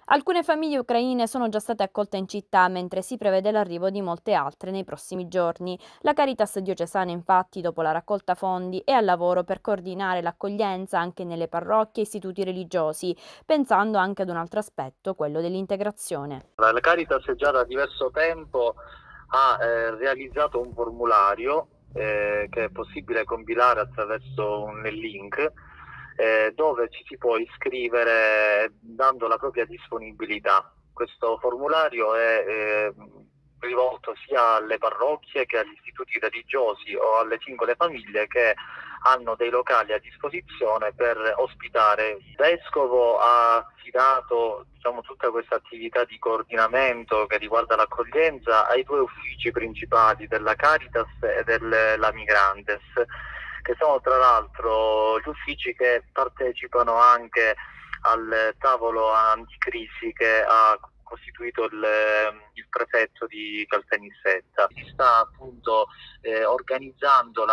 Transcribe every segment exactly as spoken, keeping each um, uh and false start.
Alcune famiglie ucraine sono già state accolte in città, mentre si prevede l'arrivo di molte altre nei prossimi giorni. La Caritas diocesana, infatti, dopo la raccolta fondi, è al lavoro per coordinare l'accoglienza anche nelle parrocchie e istituti religiosi, pensando anche ad un altro aspetto, quello dell'integrazione. La Caritas già da diverso tempo ha eh, realizzato un formulario eh, che è possibile compilare attraverso un link eh, dove ci si può iscrivere dando la propria disponibilità. Questo formulario è eh, rivolto sia alle parrocchie che agli istituti religiosi o alle singole famiglie che hanno dei locali a disposizione per ospitare. Il vescovo ha affidato, diciamo, tutta questa attività di coordinamento che riguarda l'accoglienza ai due uffici principali della Caritas e della Migrantes, che sono tra l'altro gli uffici che partecipano anche al tavolo anticrisi che ha costituito il, il prefetto di Caltanissetta. Si sta appunto eh, organizzando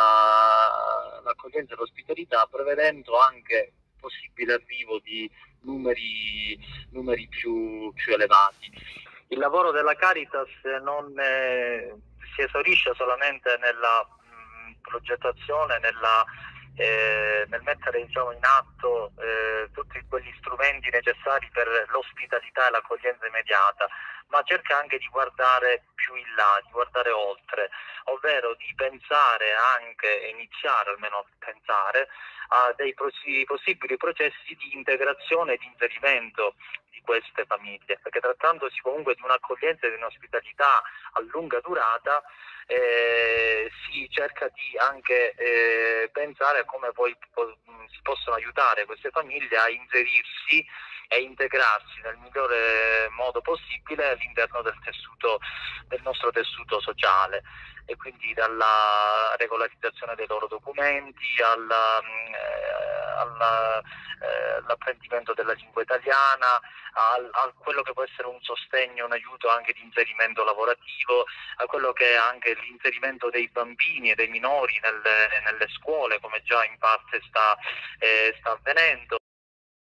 la, l'accoglienza e l'ospitalità, prevedendo anche possibile arrivo di numeri, numeri più, più elevati. Il lavoro della Caritas non eh, si esaurisce solamente nella mh, progettazione, nella eh, nel mettere, diciamo, in atto eh, tutti quegli strumenti necessari per l'ospitalità e l'accoglienza immediata, ma cerca anche di guardare più in là, di guardare oltre, ovvero di pensare anche, iniziare almeno a pensare a dei possi- possibili processi di integrazione e di inserimento di queste famiglie, perché trattandosi comunque di un'accoglienza e di un'ospitalità a lunga durata, eh, si cerca di anche eh, pensare a come poi po- si possono aiutare queste famiglie a inserirsi e integrarsi nel migliore modo possibile all'interno del tessuto, del nostro tessuto sociale, e quindi dalla regolarizzazione dei loro documenti alla, eh, alla, eh, all'apprendimento della lingua italiana, a, a quello che può essere un sostegno, un aiuto anche di inserimento lavorativo, a quello che è anche l'inserimento dei bambini e dei minori nelle, nelle scuole, come già in parte sta, eh, sta avvenendo.